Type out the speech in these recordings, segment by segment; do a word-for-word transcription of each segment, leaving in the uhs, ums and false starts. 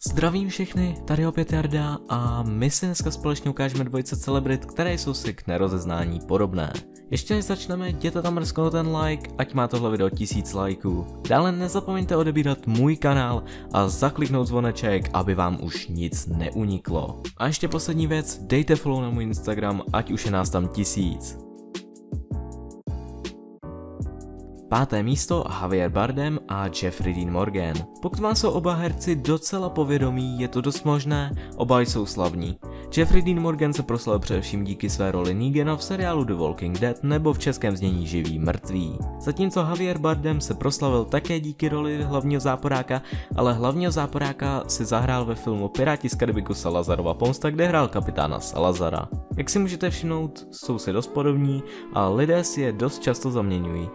Zdravím všechny, tady opět Jarda a my si dneska společně ukážeme dvojice celebrit, které jsou si k nerozeznání podobné. Ještě než začneme, jděte tam mrsknout ten like, ať má tohle video tisíc lajků. Dále nezapomeňte odebírat můj kanál a zakliknout zvoneček, aby vám už nic neuniklo. A ještě poslední věc, dejte follow na můj Instagram, ať už je nás tam tisíc. Páté místo Javier Bardem a Jeffrey Dean Morgan. Pokud vám jsou oba herci docela povědomí, je to dost možné, oba jsou slavní. Jeffrey Dean Morgan se proslavil především díky své roli Negana v seriálu The Walking Dead nebo v českém znění Živý mrtví. Zatímco Javier Bardem se proslavil také díky roli hlavního záporáka, ale hlavního záporáka si zahrál ve filmu Piráti z Karibiku Salazarova pomsta, kde hrál kapitána Salazara. Jak si můžete všimnout, jsou si dost podobní a lidé si je dost často zaměňují.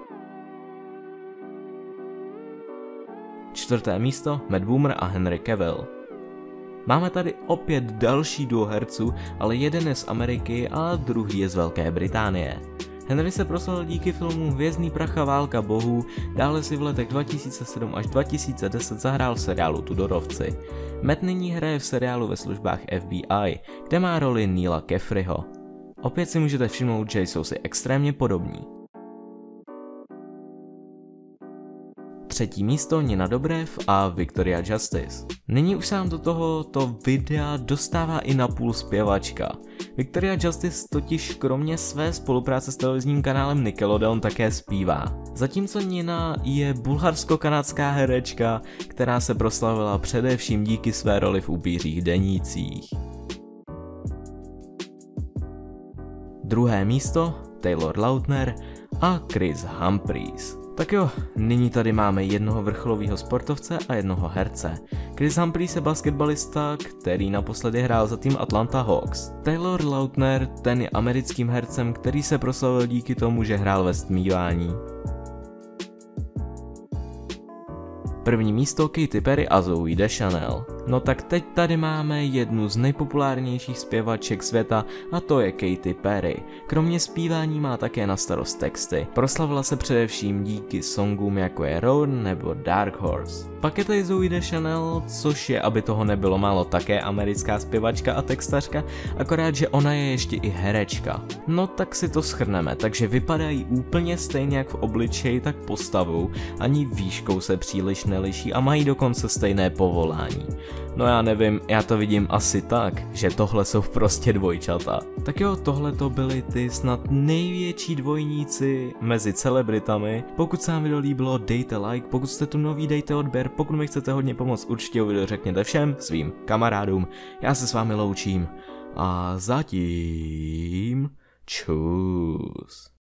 Čtvrté místo Matt Bomer a Henry Cavill. Máme tady opět další duo herců, ale jeden je z Ameriky a druhý je z Velké Británie. Henry se proslavil díky filmu Hvězdný prach a válka bohů, dále si v letech dva tisíce sedm až dva tisíce deset zahrál v seriálu Tudorovci. Matt nyní hraje v seriálu Ve službách F B I, kde má roli Neila Caffreyho. Opět si můžete všimnout, že jsou si extrémně podobní. Třetí místo Nina Dobrev a Victoria Justice. Nyní už se nám do tohoto videa dostává i napůl zpěvačka. Victoria Justice totiž kromě své spolupráce s televizním kanálem Nickelodeon také zpívá. Zatímco Nina je bulharsko-kanadská herečka, která se proslavila především díky své roli v Upířích denících. Druhé místo Taylor Lautner a Kris Humphries. Tak jo, nyní tady máme jednoho vrcholového sportovce a jednoho herce. Kris Humphries je basketbalista, který naposledy hrál za tým Atlanta Hawks. Taylor Lautner, ten je americkým hercem, který se proslavil díky tomu, že hrál ve Stmívání. První místo Katy Perry a Zooey Deschanel. No tak teď tady máme jednu z nejpopulárnějších zpěvaček světa a to je Katy Perry. Kromě zpívání má také na starost texty. Proslavila se především díky songům jako je Roar nebo Dark Horse. Pak je tady Zooey Deschanel, což je, aby toho nebylo málo, také americká zpěvačka a textařka, akorát že ona je ještě i herečka. No tak si to shrneme, takže vypadají úplně stejně jak v obličeji, tak postavou, ani výškou se příliš neliší a mají dokonce stejné povolání. No já nevím, já to vidím asi tak, že tohle jsou prostě dvojčata. Tak jo, tohle to byly ty snad největší dvojníci mezi celebritami. Pokud se vám video líbilo, dejte like, pokud jste tu nový, dejte odběr, pokud mi chcete hodně pomoct, určitě o video řekněte všem svým kamarádům. Já se s vámi loučím a zatím čus.